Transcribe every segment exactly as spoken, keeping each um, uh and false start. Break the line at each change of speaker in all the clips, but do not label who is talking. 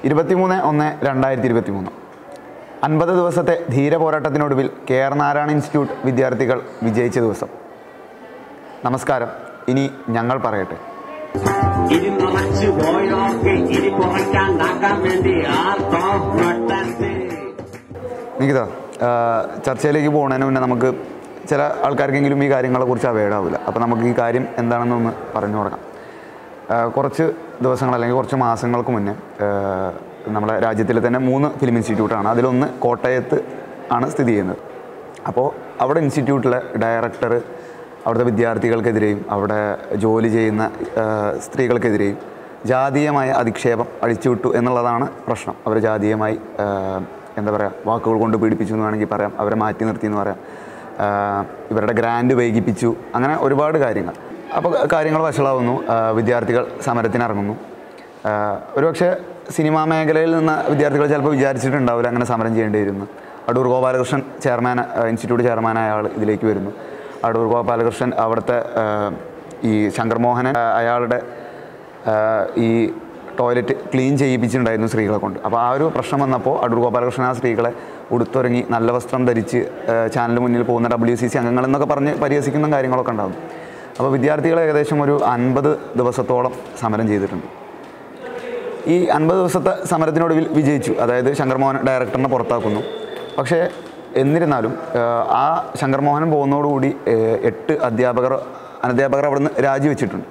ഇരുപത്തിമൂന്ന് ഒന്ന് രണ്ടായിരത്തി ഇരുപത്തി മൂന്ന് അൻപത് ദിവസത്തെ ധീര പോരാട്ടത്തിനൊടുവിൽ കെ ആർ നാരായണ ഇൻസ്റ്റിറ്റ്യൂട്ട് വിദ്യാർത്ഥികൾ വിജയിച്ച ദിവസം. നമസ്കാരം. ഇനി ഞങ്ങൾ പറയട്ടെ. നികിത, ചർച്ചയിലേക്ക് പോകുന്നതിന് മുന്നേ നമുക്ക് ചില ആൾക്കാർക്കെങ്കിലും ഈ കാര്യങ്ങളെക്കുറിച്ച് അവെയർഡാവില്ല. അപ്പോൾ നമുക്ക് ഈ കാര്യം എന്താണെന്നൊന്ന് പറഞ്ഞു തുടങ്ങാം. കുറച്ച് ദിവസങ്ങൾ അല്ലെങ്കിൽ കുറച്ച് മാസങ്ങൾക്ക് മുന്നേ നമ്മുടെ രാജ്യത്തിലെ തന്നെ മൂന്ന് ഫിലിം ഇൻസ്റ്റിറ്റ്യൂട്ടാണ്. അതിലൊന്ന് കോട്ടയത്ത് ആണ് സ്ഥിതി ചെയ്യുന്നത്. അപ്പോൾ അവിടെ ഇൻസ്റ്റിറ്റ്യൂട്ടിലെ ഡയറക്ടർ അവിടുത്തെ വിദ്യാർത്ഥികൾക്കെതിരെയും അവിടെ ജോലി ചെയ്യുന്ന സ്ത്രീകൾക്കെതിരെയും ജാതീയമായ അധിക്ഷേപം അഴിച്ചുവിട്ടു എന്നുള്ളതാണ് പ്രശ്നം. അവർ ജാതീയമായി എന്താ പറയുക വാക്കുകൾ കൊണ്ട് പീഡിപ്പിച്ചു എന്ന് വേണമെങ്കിൽ പറയാം, അവരെ മാറ്റി നിർത്തി എന്ന് പറയാം, ഇവരുടെ ഗ്രാൻഡ് വൈകിപ്പിച്ചു, അങ്ങനെ ഒരുപാട് കാര്യങ്ങൾ. അപ്പോൾ കാര്യങ്ങൾ വഷളാവുന്നു, വിദ്യാർത്ഥികൾ സമരത്തിനിറങ്ങുന്നു. ഒരുപക്ഷെ സിനിമാ മേഖലയിൽ നിന്ന് വിദ്യാർത്ഥികൾ ചിലപ്പോൾ വിചാരിച്ചിട്ടുണ്ടാവില്ല അങ്ങനെ സമരം ചെയ്യേണ്ടി വരുന്നു. അടൂർ ഗോപാലകൃഷ്ണൻ ചെയർമാൻ, ഇൻസ്റ്റിറ്റ്യൂട്ട് ചെയർമാനായ ആൾ ഇതിലേക്ക് വരുന്നു. അടൂർ ഗോപാലകൃഷ്ണൻ അവിടുത്തെ ഈ ശങ്കർ മോഹനൻ അയാളുടെ ഈ ടോയ്ലറ്റ് ക്ലീൻ ചെയ്യിപ്പിച്ചിട്ടുണ്ടായിരുന്നു സ്ത്രീകളെ കൊണ്ട്. അപ്പോൾ ആ ഒരു പ്രശ്നം വന്നപ്പോൾ അടൂർ ഗോപാലകൃഷ്ണൻ ആ സ്ത്രീകളെ ഉടുത്തൊരുങ്ങി നല്ല വസ്ത്രം ധരിച്ച് ചാനലിന് മുന്നിൽ പോകുന്ന ഡബ്ല്യു സി സി അംഗങ്ങളെന്നൊക്കെ പറഞ്ഞ് പരിഹസിക്കുന്ന കാര്യങ്ങളൊക്കെ ഉണ്ടാകും. അപ്പോൾ വിദ്യാർത്ഥികൾ ഏകദേശം ഒരു അൻപത് ദിവസത്തോളം സമരം ചെയ്തിട്ടുണ്ട്. ഈ അൻപത് ദിവസത്തെ സമരത്തിനൊടുവിൽ വിജയിച്ചു. അതായത് ശങ്കർ മോഹൻ ഡയറക്ടറിനെ പുറത്താക്കുന്നു. പക്ഷേ എന്നിരുന്നാലും ആ ശങ്കർ മോഹനൻ പോകുന്നതോടുകൂടി എട്ട് അധ്യാപകർ അനധ്യാപകർ അവിടെ നിന്ന് രാജിവെച്ചിട്ടുണ്ട്.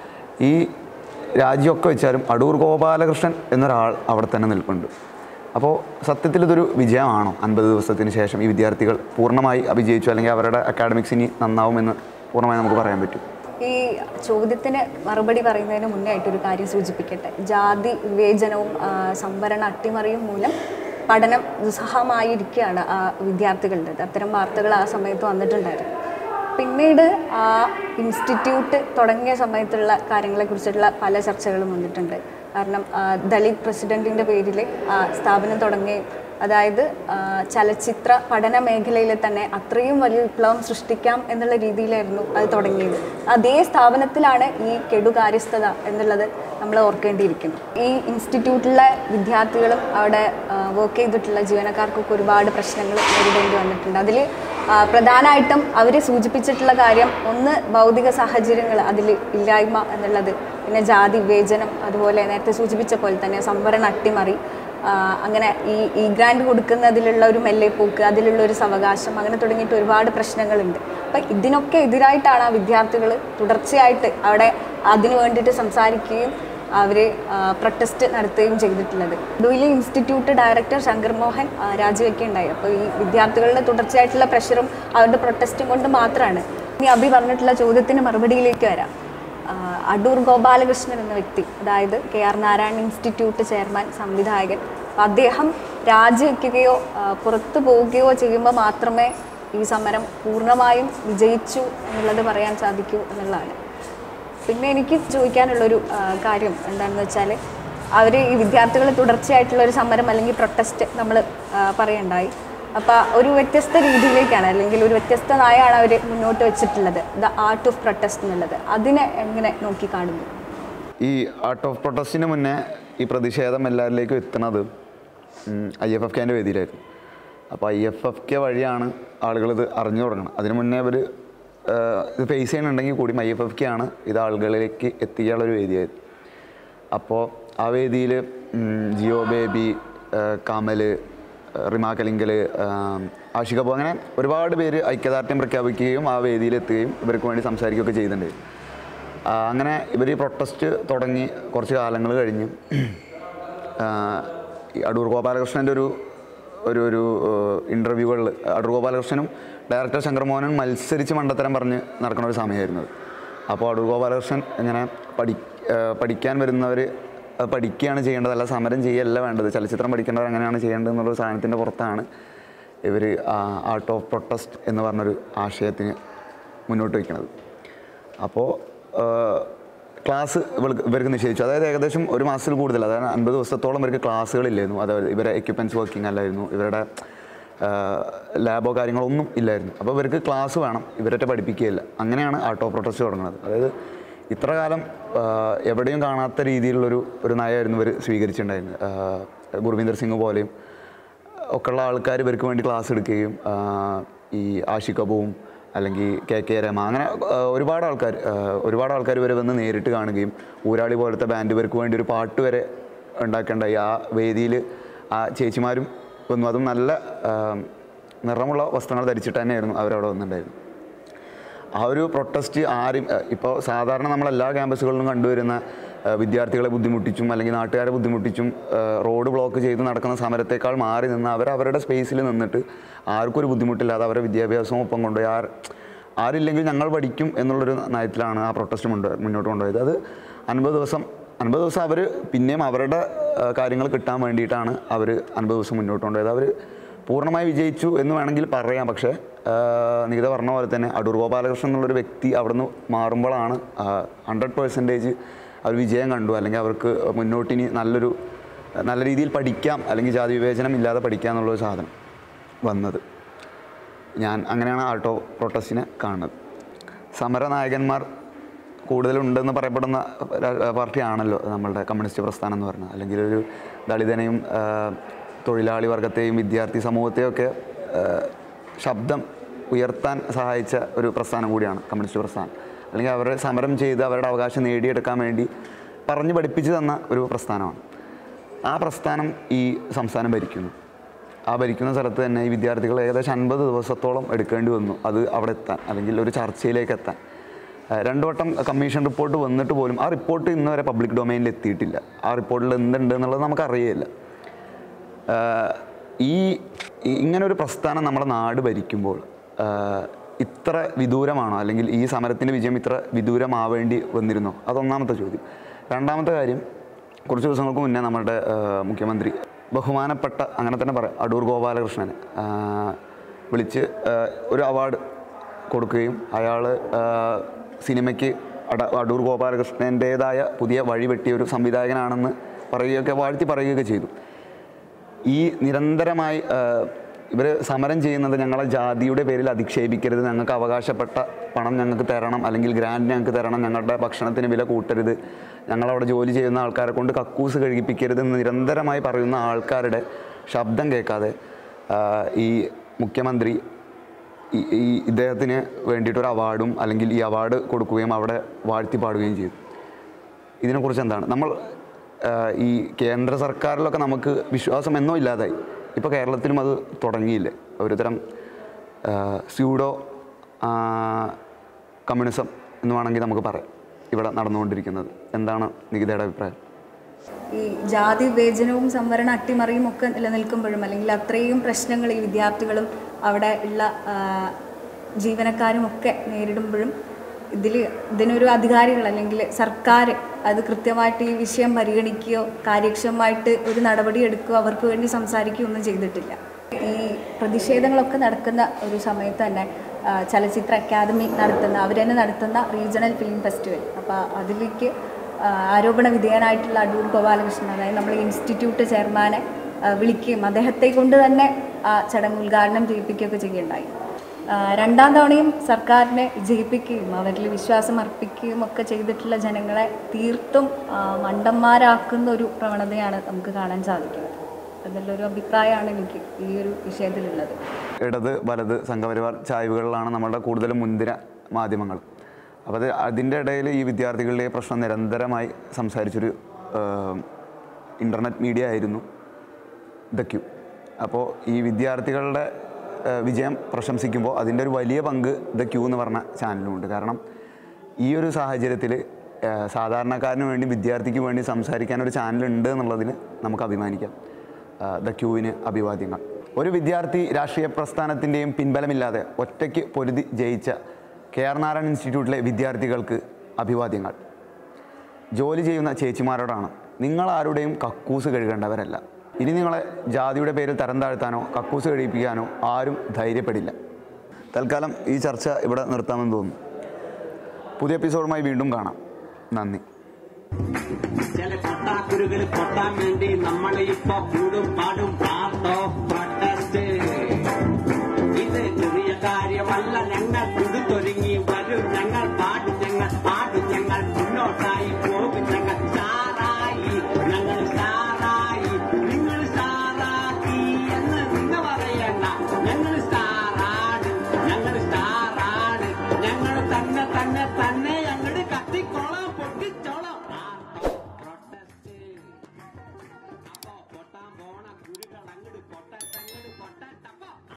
ഈ രാജിയൊക്കെ വെച്ചാലും അടൂർ ഗോപാലകൃഷ്ണൻ എന്നൊരാൾ അവിടെ തന്നെ നിൽപ്പുണ്ട്. അപ്പോൾ സത്യത്തിൽ ഇതൊരു വിജയമാണോ? അൻപത് ദിവസത്തിന് ശേഷം ഈ വിദ്യാർത്ഥികൾ പൂർണ്ണമായി വിജയിച്ചു, അല്ലെങ്കിൽ അവരുടെ അക്കാഡമിക്സ് ഇനി നന്നാവുമെന്ന് പൂർണ്ണമായി നമുക്ക് പറയാൻ പറ്റും?
ഈ ചോദ്യത്തിന് മറുപടി പറയുന്നതിന് മുന്നേ ആയിട്ടൊരു കാര്യം സൂചിപ്പിക്കട്ടെ. ജാതി വിവേചനവും സംവരണ അട്ടിമറിയും മൂലം പഠനം ദുസ്സഹമായിരിക്കുകയാണ് ആ വിദ്യാർത്ഥികളുടെ. അത്തരം വാർത്തകൾ ആ സമയത്ത് വന്നിട്ടുണ്ടായിരുന്നു. പിന്നീട് ആ ഇൻസ്റ്റിറ്റ്യൂട്ട് തുടങ്ങിയ സമയത്തുള്ള കാര്യങ്ങളെക്കുറിച്ചിട്ടുള്ള പല ചർച്ചകളും വന്നിട്ടുണ്ട്. കാരണം ദളിത് പ്രസിഡൻറ്റിൻ്റെ പേരിൽ സ്ഥാപനം തുടങ്ങുകയും അതായത് ചലച്ചിത്ര പഠന മേഖലയിൽ തന്നെ അത്രയും വലിയ വിപ്ലവം സൃഷ്ടിക്കാം എന്നുള്ള രീതിയിലായിരുന്നു അത് തുടങ്ങിയത്. അതേ സ്ഥാപനത്തിലാണ് ഈ കെടുകാര്യസ്ഥത എന്നുള്ളത് നമ്മൾ ഓർക്കേണ്ടിയിരിക്കുന്നു. ഈ ഇൻസ്റ്റിറ്റ്യൂട്ടിലെ വിദ്യാർത്ഥികളും അവിടെ വർക്ക് ചെയ്തിട്ടുള്ള ജീവനക്കാർക്കൊക്കെ ഒരുപാട് പ്രശ്നങ്ങൾ നേരിടേണ്ടി വന്നിട്ടുണ്ട്. അതിൽ പ്രധാനമായിട്ടും അവർ സൂചിപ്പിച്ചിട്ടുള്ള കാര്യം ഒന്ന് ഭൗതിക സാഹചര്യങ്ങൾ അതിൽ ഇല്ലായ്മ എന്നുള്ളത്, പിന്നെ ജാതി വിവേചനം, അതുപോലെ നേരത്തെ സൂചിപ്പിച്ച പോലെ തന്നെ സംവരണ അട്ടിമറി, അങ്ങനെ ഈ ഈ ഗ്രാൻഡ് കൊടുക്കുന്നതിലുള്ള ഒരു മെല്ലെപ്പോക്ക്, അതിലുള്ള ഒരു സാവകാശം, അങ്ങനെ തുടങ്ങിയിട്ട് ഒരുപാട് പ്രശ്നങ്ങളുണ്ട്. അപ്പം ഇതിനൊക്കെ എതിരായിട്ടാണ് ആ വിദ്യാർത്ഥികൾ തുടർച്ചയായിട്ട് അവിടെ അതിനു വേണ്ടിയിട്ട് സംസാരിക്കുകയും അവർ പ്രൊട്ടസ്റ്റ് നടത്തുകയും ചെയ്തിട്ടുള്ളത്. ഡോയിലി ഇൻസ്റ്റിറ്റ്യൂട്ട് ഡയറക്ടർ ശങ്കർ മോഹൻ രാജിവെക്കുകയുണ്ടായി. അപ്പോൾ ഈ വിദ്യാർത്ഥികളുടെ തുടർച്ചയായിട്ടുള്ള പ്രഷറും അവരുടെ പ്രൊട്ടസ്റ്റും കൊണ്ട് മാത്രമാണ്. ഇനി അഭി പറഞ്ഞിട്ടുള്ള ചോദ്യത്തിന് മറുപടിയിലേക്ക് വരാം. അടൂർ ഗോപാലകൃഷ്ണൻ എന്ന വ്യക്തി, അതായത് K R Narayana institute chairman, സംവിധായകൻ, അദ്ദേഹം രാജിവെക്കുകയോ പുറത്തു പോവുകയോ ചെയ്യുമ്പോൾ മാത്രമേ ഈ സമരം പൂർണ്ണമായും വിജയിച്ചു എന്നുള്ളത് പറയാൻ സാധിക്കൂ എന്നുള്ളതാണ്. പിന്നെ എനിക്ക് ചോദിക്കാനുള്ളൊരു കാര്യം എന്താണെന്ന് വെച്ചാൽ, അവർ ഈ വിദ്യാർത്ഥികൾ തുടർച്ചയായിട്ടുള്ളൊരു സമരം അല്ലെങ്കിൽ പ്രൊട്ടസ്റ്റ് നമ്മൾ പറയുണ്ടായി. അപ്പോൾ ഒരു വ്യത്യസ്ത രീതിയിലേക്കാണ് അല്ലെങ്കിൽ ഒരു വ്യത്യസ്ത നയമാണ് അവർ മുന്നോട്ട് വെച്ചിട്ടുള്ളത്, ദ ആർട്ട് ഓഫ് പ്രൊട്ടസ്റ്റ് എന്നുള്ളത്. അതിനെ എങ്ങനെ നോക്കി കാണുന്നു?
ഈ ആർട്ട് ഓഫ് പ്രൊട്ടസ്റ്റിന് മുന്നേ ഈ പ്രതിഷേധം എല്ലാവരിലേക്കും എത്തുന്നത് ഐ എഫ് എഫ് കെൻ്റെ വേദിയിലായിരുന്നു. അപ്പോൾ ഐ എഫ് എഫ് കെ വഴിയാണ് ആളുകളിത് അറിഞ്ഞു തുടങ്ങണം. അതിന് മുന്നേ അവർ ഇത് ഫേസ് ചെയ്യുന്നുണ്ടെങ്കിൽ കൂടി ഐ എഫ് എഫ് കെ ആണ് ഇത് ആളുകളിലേക്ക് എത്തിക്കാനുള്ളൊരു വേദിയായിരുന്നു. അപ്പോൾ ആ വേദിയിൽ ജിയോ ബേബി, കമൽ, റിമാ കലിങ്കൽ, ആഷിക കപൂർ, അങ്ങനെ ഒരുപാട് പേര് ഐക്യദാർഢ്യം പ്രഖ്യാപിക്കുകയും ആ വേദിയിലെത്തുകയും ഇവർക്ക് വേണ്ടി സംസാരിക്കുകയൊക്കെ ചെയ്യുന്നുണ്ട്. അങ്ങനെ ഇവർ ഈ പ്രൊട്ടസ്റ്റ് തുടങ്ങി കുറച്ച് കാലങ്ങൾ കഴിഞ്ഞ് അടൂർ ഗോപാലകൃഷ്ണൻ്റെ ഒരു ഒരു ഒരു ഇൻ്റർവ്യൂകളിൽ അടൂർ ഗോപാലകൃഷ്ണനും ഡയറക്ടർ ശങ്കർ മോഹനും മത്സരിച്ച് മണ്ടത്തരം പറഞ്ഞ് നടക്കുന്ന ഒരു സമയമായിരുന്നത്. അപ്പോൾ അടൂർ ഗോപാലകൃഷ്ണൻ ഇങ്ങനെ പഠി പഠിക്കാൻ വരുന്നവർ പഠിക്കുകയാണ് ചെയ്യേണ്ടത്, അല്ല സമരം ചെയ്യല്ല വേണ്ടത്, ചലച്ചിത്രം പഠിക്കേണ്ടവർ അങ്ങനെയാണ് ചെയ്യേണ്ടത് എന്നുള്ളൊരു സാധനത്തിൻ്റെ പുറത്താണ് ഇവർ ആർട്ട് ഓഫ് പ്രൊട്ടസ്റ്റ് എന്ന് പറഞ്ഞൊരു ആശയത്തിന് മുന്നോട്ട് വയ്ക്കുന്നത്. അപ്പോൾ ക്ലാസ് ഇവർക്ക് ഇവർക്ക് നിഷേധിച്ചു. അതായത് ഏകദേശം ഒരു മാസത്തിൽ കൂടുതൽ, അതായത് അൻപത് ദിവസത്തോളം ഇവർക്ക് ക്ലാസ്സുകളില്ലായിരുന്നു. അതായത് ഇവരെ എക്യുപ്മെൻറ്റ്സ് വർക്കിംഗ് അല്ലായിരുന്നു, ഇവരുടെ ലാബോ കാര്യങ്ങളോ ഒന്നും ഇല്ലായിരുന്നു. അപ്പോൾ ഇവർക്ക് ക്ലാസ് വേണം, ഇവരൊക്കെ പഠിപ്പിക്കുകയില്ല. അങ്ങനെയാണ് ആർട്ട് ഓഫ് പ്രൊട്ടസ്റ്റ് തുടങ്ങുന്നത്. അതായത് ഇത്ര കാലം എവിടെയും കാണാത്ത രീതിയിലുള്ളൊരു ഒരു നയമായിരുന്നു ഇവർ സ്വീകരിച്ചിട്ടുണ്ടായിരുന്നത്. ഗുർവീന്ദർ സിംഗ് പോലെയും ഒക്കെയുള്ള ആൾക്കാർ ഇവർക്ക് വേണ്ടി ക്ലാസ് എടുക്കുകയും ഈ ആഷിഖ് അബുവും അല്ലെങ്കിൽ കെ കെ രമ അങ്ങനെ ഒരുപാട് ആൾക്കാർ ഒരുപാട് ആൾക്കാർ ഇവരെ വന്ന് നേരിട്ട് കാണുകയും ഊരാളി പോലത്തെ ബാൻഡ് ഇവർക്ക് വേണ്ടി ഒരു പാട്ട് വരെ ഉണ്ടാക്കേണ്ടായി. ആ വേദിയിൽ ആ ചേച്ചിമാരും വന്നു. അതും നല്ല നിറമുള്ള വസ്ത്രങ്ങൾ ധരിച്ചിട്ട് തന്നെയായിരുന്നു അവരവിടെ വന്നിട്ടുണ്ടായിരുന്നു. ആ ഒരു പ്രൊട്ടസ്റ്റ് ആരും ഇപ്പോൾ സാധാരണ നമ്മളെല്ലാ ക്യാമ്പസുകളിലും കണ്ടുവരുന്ന വിദ്യാർത്ഥികളെ ബുദ്ധിമുട്ടിച്ചും അല്ലെങ്കിൽ നാട്ടുകാരെ ബുദ്ധിമുട്ടിച്ചും റോഡ് ബ്ലോക്ക് ചെയ്ത് നടക്കുന്ന സമരത്തേക്കാൾ മാറി നിന്ന് അവർ അവരുടെ സ്പേസിൽ നിന്നിട്ട് ആർക്കും ഒരു ബുദ്ധിമുട്ടില്ലാതെ അവരുടെ വിദ്യാഭ്യാസവും ഒപ്പം കൊണ്ടുപോയി ആർ ആരില്ലെങ്കിൽ ഞങ്ങൾ പഠിക്കും എന്നുള്ളൊരു നയത്തിലാണ് ആ പ്രൊട്ടസ്റ്റ് മുന്നോട്ട് കൊണ്ടുപോയത്. അത് അൻപത് ദിവസം അൻപത് ദിവസം അവർ പിന്നെയും അവരുടെ കാര്യങ്ങൾ കിട്ടാൻ വേണ്ടിയിട്ടാണ് അവർ അൻപത് ദിവസം മുന്നോട്ട് കൊണ്ടുപോയത്. അവർ പൂർണ്ണമായി വിജയിച്ചു എന്ന് വേണമെങ്കിൽ പറയാം. പക്ഷേ നികിത പറഞ്ഞ പോലെ തന്നെ അടൂർ ഗോപാലകൃഷ്ണൻ എന്നുള്ളൊരു വ്യക്തി അവിടെ നിന്ന് മാറുമ്പോഴാണ് ഹൺഡ്രഡ് പെർസെൻറ്റേജ് അവർ വിജയം കണ്ടു. അല്ലെങ്കിൽ അവർക്ക് മുന്നോട്ടിനി നല്ലൊരു നല്ല രീതിയിൽ പഠിക്കാം, അല്ലെങ്കിൽ ജാതി വിവേചനം ഇല്ലാതെ പഠിക്കാം എന്നുള്ളൊരു സാധനം വന്നത്. ഞാൻ അങ്ങനെയാണ് ആൾട്ടോ പ്രൊട്ടസ്റ്റിനെ കാണുന്നത്. സമരനായകന്മാർ കൂടുതലുണ്ടെന്ന് പറയപ്പെടുന്ന പാർട്ടിയാണല്ലോ നമ്മളുടെ കമ്മ്യൂണിസ്റ്റ് പ്രസ്ഥാനം എന്ന് പറഞ്ഞാൽ. അല്ലെങ്കിൽ ഒരു ദളിതനെയും തൊഴിലാളി വർഗത്തെയും വിദ്യാർത്ഥി സമൂഹത്തെയൊക്കെ ശബ്ദം ഉയർത്താൻ സഹായിച്ച ഒരു പ്രസ്ഥാനം കൂടിയാണ് കമ്മ്യൂണിസ്റ്റ് പ്രസ്ഥാനം. അല്ലെങ്കിൽ അവരെ സമരം ചെയ്ത് അവരുടെ അവകാശം നേടിയെടുക്കാൻ വേണ്ടി പറഞ്ഞു പഠിപ്പിച്ചു തന്ന ഒരു പ്രസ്ഥാനമാണ്. ആ പ്രസ്ഥാനം ഈ സംസ്ഥാനം ഭരിക്കുന്നു. ആ ഭരിക്കുന്ന സ്ഥലത്ത് തന്നെ ഈ വിദ്യാർത്ഥികൾ ഏകദേശം അൻപത് ദിവസത്തോളം എടുക്കേണ്ടി വന്നു അത് അവിടെ എത്താൻ, അല്ലെങ്കിൽ ഒരു ചർച്ചയിലേക്ക് എത്താൻ. രണ്ടു വട്ടം കമ്മീഷൻ റിപ്പോർട്ട് വന്നിട്ട് പോലും ആ റിപ്പോർട്ട് ഇന്ന് വരെ പബ്ലിക് ഡൊമൈനിൽ എത്തിയിട്ടില്ല. ആ റിപ്പോർട്ടിൽ എന്തുണ്ട് എന്നുള്ളത് നമുക്കറിയില്ല. ഈ ഇങ്ങനൊരു പ്രസ്ഥാനം നമ്മുടെ നാട് ഭരിക്കുമ്പോൾ ഇത്ര വിദൂരമാണോ, അല്ലെങ്കിൽ ഈ സമരത്തിൻ്റെ വിജയം ഇത്ര വിദൂരമാവേണ്ടി വന്നിരുന്നോ? അതൊന്നാമത്തെ ചോദ്യം. രണ്ടാമത്തെ കാര്യം, കുറച്ച് ദിവസങ്ങൾക്ക് മുന്നേ നമ്മുടെ മുഖ്യമന്ത്രി ബഹുമാനപ്പെട്ട അങ്ങനെ തന്നെ പറയാം അടൂർ ഗോപാലകൃഷ്ണനെ വിളിച്ച് ഒരു അവാർഡ് കൊടുക്കുകയും അയാൾ സിനിമയ്ക്ക് അട അടൂർ ഗോപാലകൃഷ്ണൻ്റേതായ പുതിയ വഴി വെട്ടിയ ഒരു സംവിധായകനാണെന്ന് പറയുകയൊക്കെ വാഴ്ത്തി പറയുകയൊക്കെ ചെയ്തു. ഈ നിരന്തരമായി ഇവർ സമരം ചെയ്യുന്നത് ഞങ്ങളെ ജാതിയുടെ പേരിൽ അധിക്ഷേപിക്കരുത്, ഞങ്ങൾക്ക് അവകാശപ്പെട്ട പണം ഞങ്ങൾക്ക് തരണം, അല്ലെങ്കിൽ ഗ്രാൻഡ് ഞങ്ങൾക്ക് തരണം, ഞങ്ങളുടെ ഭക്ഷണത്തിന് വില കൂട്ടരുത്, ഞങ്ങളവിടെ ജോലി ചെയ്യുന്ന ആൾക്കാരെ കൊണ്ട് കക്കൂസ് കഴിപ്പിക്കരുത് എന്ന് നിരന്തരമായി പറയുന്ന ആൾക്കാരുടെ ശബ്ദം കേൾക്കാതെ ഈ മുഖ്യമന്ത്രി ഈ ഈ ഇദ്ദേഹത്തിന് വേണ്ടിയിട്ടൊരു അവാർഡും അല്ലെങ്കിൽ ഈ അവാർഡ് കൊടുക്കുകയും അവിടെ വാഴ്ത്തി പാടുകയും ചെയ്തു. ഇതിനെക്കുറിച്ച് എന്താണ്? നമ്മൾ ഈ കേന്ദ്ര സർക്കാരിലൊക്കെ നമുക്ക് വിശ്വാസം എന്നോ ഇല്ലാതായി. ഇപ്പോൾ കേരളത്തിലും അത് തുടങ്ങിയില്ലേ? ഒരു തരം സ്യൂഡോ കമ്മ്യൂണിസം എന്ന് വേണമെങ്കിൽ നമുക്ക് പറയാം ഇവിടെ നടന്നുകൊണ്ടിരിക്കുന്നത്. എന്താണ് നികിതയുടെ അഭിപ്രായം?
ഈ ജാതി വിവേചനവും സംവരണ അട്ടിമറിയും ഒക്കെ നിലനിൽക്കുമ്പോഴും, അല്ലെങ്കിൽ അത്രയും പ്രശ്നങ്ങൾ ഈ വിദ്യാർത്ഥികളും അവിടെ ഉള്ള ജീവനക്കാരും ഒക്കെ നേരിടുമ്പോഴും ഇതിൽ ഇതിനൊരു അധികാരികൾ അല്ലെങ്കിൽ സർക്കാർ അത് കൃത്യമായിട്ട് ഈ വിഷയം പരിഗണിക്കുകയോ കാര്യക്ഷമമായിട്ട് ഒരു നടപടി എടുക്കുകയോ അവർക്ക് വേണ്ടി സംസാരിക്കുകയോ ഒന്നും ചെയ്തിട്ടില്ല. ഈ പ്രതിഷേധങ്ങളൊക്കെ നടക്കുന്ന ഒരു സമയത്ത് തന്നെ ചലച്ചിത്ര അക്കാദമി നടത്തുന്ന അവർ തന്നെ നടത്തുന്ന റീജിയണൽ ഫിലിം ഫെസ്റ്റിവൽ, അപ്പോൾ അതിലേക്ക് ആരോപണ വിധേയനായിട്ടുള്ള അടൂർ ഗോപാലകൃഷ്ണൻ, അതായത് നമ്മൾ ഇൻസ്റ്റിറ്റ്യൂട്ട് ചെയർമാനെ വിളിക്കുകയും അദ്ദേഹത്തെ കൊണ്ട് തന്നെ ആ ചടങ്ങ് ഉദ്ഘാടനം ചെയ്യിപ്പിക്കുകയൊക്കെ ചെയ്യുകയുണ്ടായി. രണ്ടാം തവണയും സർക്കാരിനെ ജയിപ്പിക്കുകയും അവരിൽ വിശ്വാസം അർപ്പിക്കുകയും ഒക്കെ ചെയ്തിട്ടുള്ള ജനങ്ങളെ തീർത്തും മണ്ടന്മാരാക്കുന്ന ഒരു പ്രവണതയാണ് നമുക്ക് കാണാൻ സാധിക്കുന്നത്. അതിലൊരു അഭിപ്രായമാണ് എനിക്ക് ഈ ഒരു വിഷയത്തിലുള്ളത്.
ഇടത് വലത് സംഘപരിവാർ ചായ്വുകളിലാണ് നമ്മളുടെ കൂടുതലും മുൻനിര മാധ്യമങ്ങൾ. അപ്പോൾ അത് അതിൻ്റെ ഇടയിൽ ഈ വിദ്യാർത്ഥികളുടെ പ്രശ്നം നിരന്തരമായി സംസാരിച്ചൊരു ഇൻ്റർനെറ്റ് മീഡിയ ആയിരുന്നു ദ ക്യൂ. അപ്പോൾ ഈ വിദ്യാർത്ഥികളുടെ വിജയം പ്രശംസിക്കുമ്പോൾ അതിൻ്റെ ഒരു വലിയ പങ്ക് ദ ക്യൂ എന്ന് പറഞ്ഞ ചാനലുമുണ്ട്. കാരണം ഈ ഒരു സാഹചര്യത്തിൽ സാധാരണക്കാരന് വേണ്ടി വിദ്യാർത്ഥിക്ക് വേണ്ടി സംസാരിക്കാൻ ഒരു ചാനലുണ്ട് എന്നുള്ളതിന് നമുക്ക് അഭിമാനിക്കാം. ദ ക്യൂവിന് അഭിവാദ്യങ്ങൾ. ഒരു വിദ്യാർത്ഥി രാഷ്ട്രീയ പ്രസ്ഥാനത്തിൻ്റെയും പിൻബലമില്ലാതെ ഒറ്റയ്ക്ക് പൊരുതി ജയിച്ച കെ ആർ നാരായൺ ഇൻസ്റ്റിറ്റ്യൂട്ടിലെ വിദ്യാർത്ഥികൾക്ക് അഭിവാദ്യങ്ങൾ. ജോലി ചെയ്യുന്ന ചേച്ചിമാരോടാണ്, നിങ്ങളാരുടെയും കക്കൂസ് കഴുകേണ്ടവരല്ല. ഇനി നിങ്ങളെ ജാതിയുടെ പേരിൽ തരം താഴ്ത്താനോ കക്കൂസ് കഴിപ്പിക്കാനോ ആരും ധൈര്യപ്പെടില്ല. തൽക്കാലം ഈ ചർച്ച ഇവിടെ നിർത്താമെന്ന് തോന്നുന്നു. പുതിയ എപ്പിസോഡുമായി വീണ്ടും കാണാം. നന്ദി.
ചില പൊട്ടാക്കുരുകൾ പൊട്ടാൻ വേണ്ടി നമ്മളിപ്പോ കൂടും പാടും പാർട്ട് ഓഫ് പ്രൊട്ടസ്റ്റ്. ഇത് ചെറിയ കാര്യമല്ല.